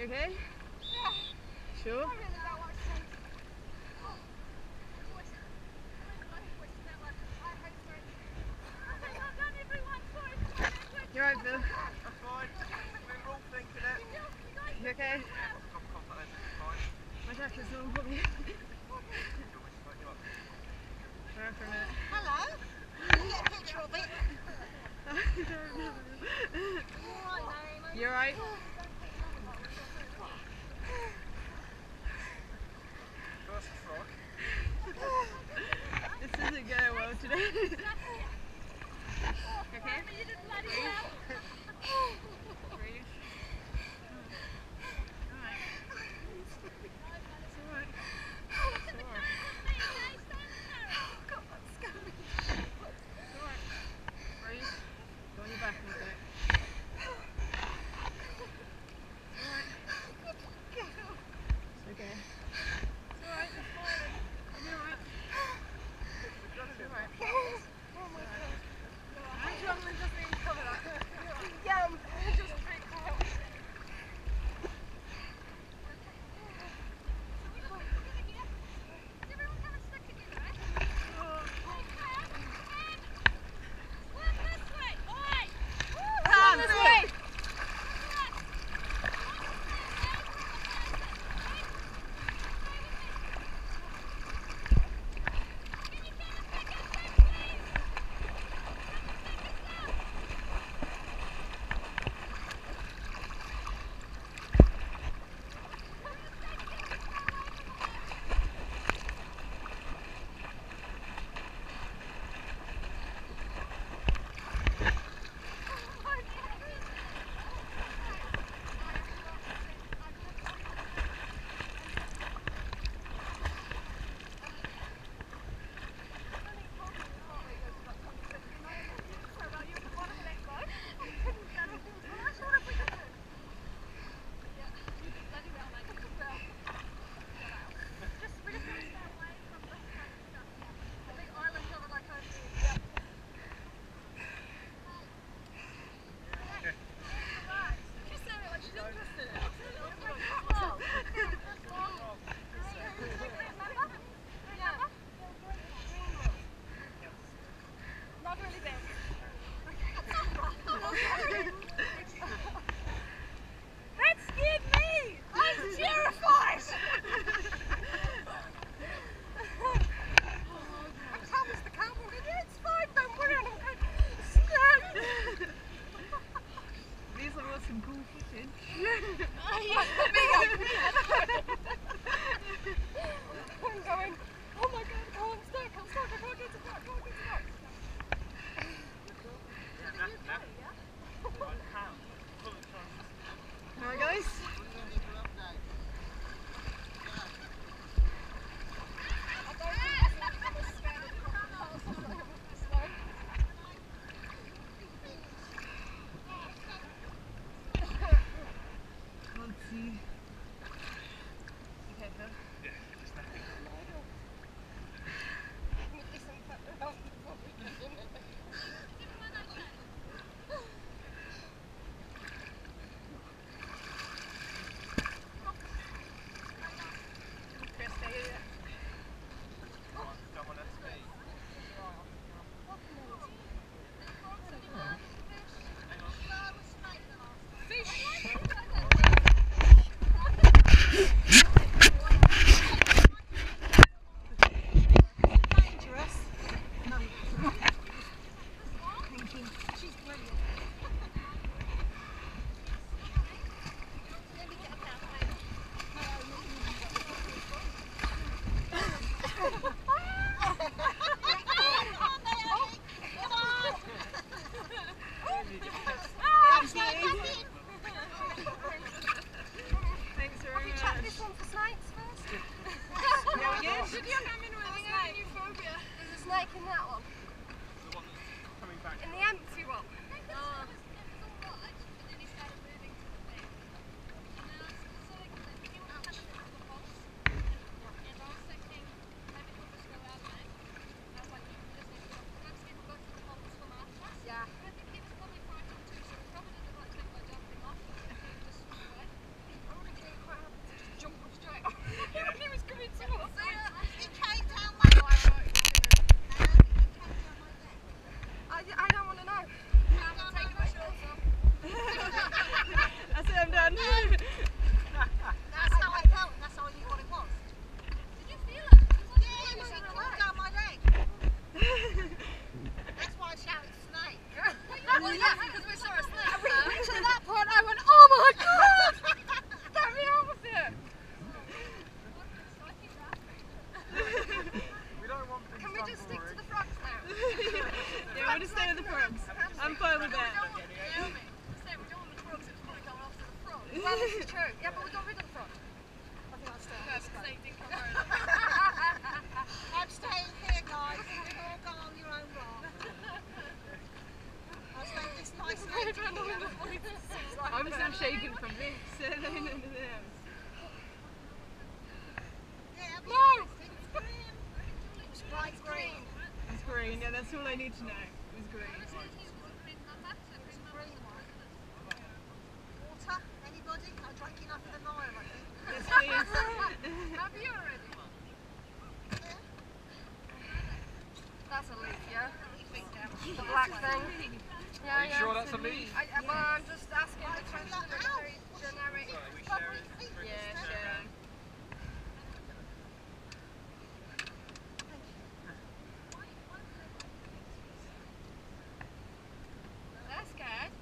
okay? Yeah. Sure? I really don't want to say. You alright, Phil? That's fine. We're all thinking it. You okay? Yeah, got contact lenses, fine. My jacket's on for me. Do you want me to smoke you up? Alright for a minute. Hello. Get a picture of it. You alright? First frog. This isn't going well today. Okay? Breathe. Alright. It's alright. It's alright. God, that's scary. It's alright. Breathe. Go on your back in a sec. It's alright. It's okay. It's alright. It's fine. I'll be alright. It's alright. Oh my God. I'm jumping just in cover that. Yeah, I'm just freaked out. Some cool footage. I'm going, oh my God, I'm stuck, I can't get to that, Alright guys? Can't see. Okay, Phil? Yeah, just that. Chris, stay here. Someone at speed. Thanks very much. Check this one for snakes first. Yeah, we good? Did you come in with a snake? There's a snake in that one. The one that's coming back. In the empty one. Yeah. Well, yeah, because we saw a snake. And we reached at that point, I went, oh my god! Get me out of here! We don't want things Can we just stick to the frogs now? Yeah, we'll just stay with the frogs. I'm fine with that. Well, this is true. Yeah, but we got rid of the frog. I think I'll stay. I'm staying here, guys. You all go on your own rock. I'll stay this nice lady here. I'm still shaking from this. Leaning into them. Yeah, No! it's green. It's bright green. It's green, yeah, that's all I need to know. It was green. It's a green one. Water? Anybody? I drank enough of the Nile, I think. Yes, please. Have you already? Yeah. That's a leaf, yeah? The black thing. Yeah, Are you sure that's a leaf? Well, I'm just asking the question of a very generic. Yeah, sure. They're scared.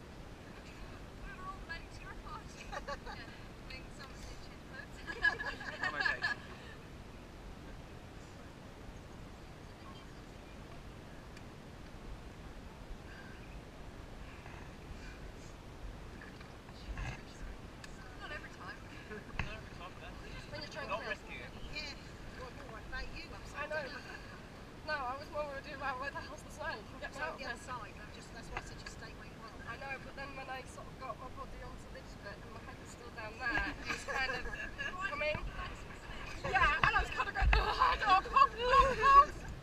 I'm okay. Not every time. When you're trying to Not kill. rescue him. Yeah. Well, more about you. I know. No, I was more worried about where the hell's the snow. You can get me out of The here. other side. That's why I said just stay where you are. I know, but then when I sort of got my body onto this bit and my head was still down there, it was kind of coming. Yeah, and I was kind of going, oh, I don't know.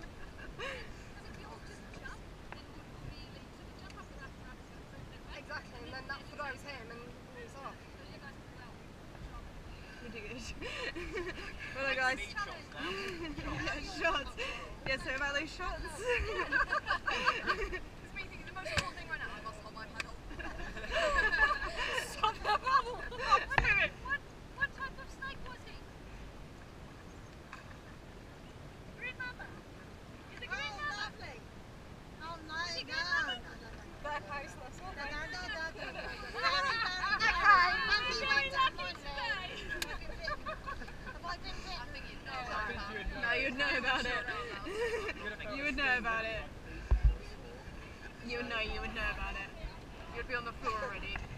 Exactly, and then that throws him and moves off. You do good. Well, guys. Need shots now. Shots. Yeah, so about those shots. It's me thinking the most important thing right now, I must hold my paddle. Stop the bubble! What type of snake was he? Green mamba? Is it green mamba? Lovely. Oh, no, Is it no, green no, mamba? no, no. They're poisonous, aren't they? No, you'd know about it. You would know about it. You would know about it. You'd be on the floor already.